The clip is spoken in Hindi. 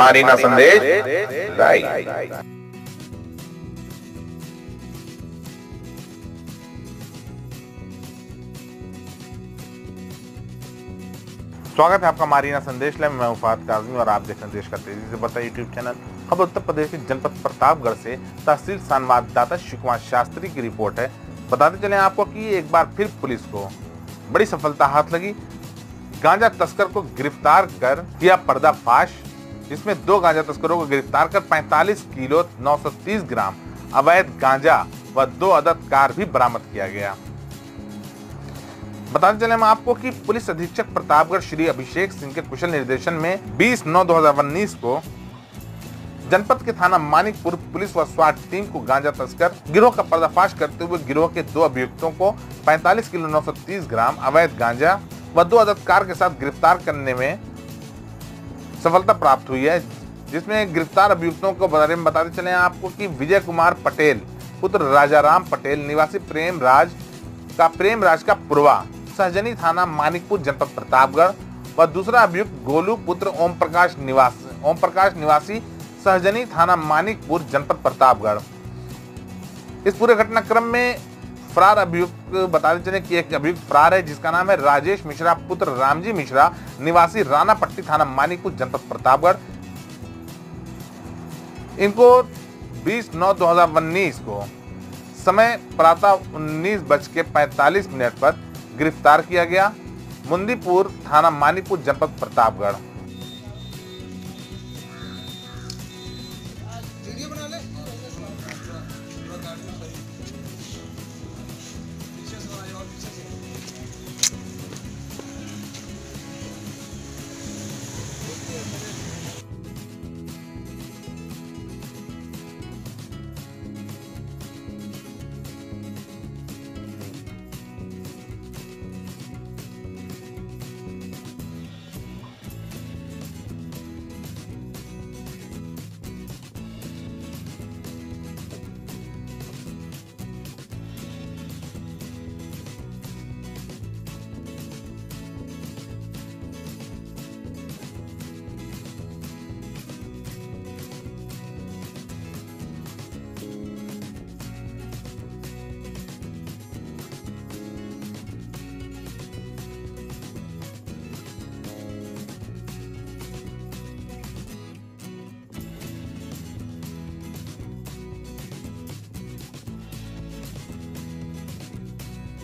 मारीना संदेश राइट। स्वागत है आपका मारीना संदेश में। मैं उफात काज़मी और आप देख रहे हैं देश का तेजी से बढ़ता यूट्यूब चैनल। अब उत्तर प्रदेश के जनपद प्रतापगढ़ से तहसील संवाददाता शिव कुमार शास्त्री की रिपोर्ट है। बताते चलें आपको कि एक बार फिर पुलिस को बड़ी सफलता हाथ लगी। गांजा तस्कर को गिरफ्तार कर किया पर्दाफाश, जिसमें 2 गांजा तस्करों को गिरफ्तार कर 45 किलो 930 ग्राम अवैध गांजा व 2 अदद कार भी बरामद किया गया। बताते चले हम आपको कि पुलिस अधीक्षक प्रतापगढ़ श्री अभिषेक सिंह के कुशल निर्देशन में 20/9/2019 को जनपद के थाना मानिकपुर पुलिस व स्वाट टीम को गांजा तस्कर गिरोह का पर्दाफाश करते हुए गिरोह के 2 अभियुक्तों को 45 किलो 930 ग्राम अवैध गांजा व 2 अदद कार के साथ गिरफ्तार करने में सफलता प्राप्त हुई है। जिसमें गिरफ्तार अभियुक्तों को बारे में बताते चले आपको कि विजय कुमार पटेल पुत्र राजाराम पटेल निवासी प्रेमराज का पुरवा सहजनी थाना मानिकपुर जनपद प्रतापगढ़ व दूसरा अभियुक्त गोलू पुत्र ओम प्रकाश निवासी सहजनी थाना मानिकपुर जनपद प्रतापगढ़। इस पूरे घटनाक्रम में फरार अभियुक्त बताते चले कि एक अभियुक्त फरार है, जिसका नाम है राजेश मिश्रा पुत्र रामजी मिश्रा निवासी रानापट्टी थाना मानिकपुर जनपद प्रतापगढ़। इनको 20/9/2019 को समय प्रातः 19:45 पर गिरफ्तार किया गया। मुंदीपुर थाना मानिकपुर जनपद प्रतापगढ़।